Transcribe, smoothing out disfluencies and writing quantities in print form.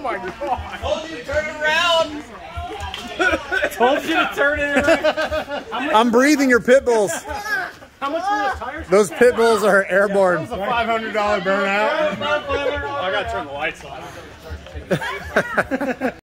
my god. Told you to turn it around. Told you to turn it around. I'm breathing your pit bulls. How much were those tires? Those pit bulls are airborne. That was a $500 burnout. I gotta turn the lights on.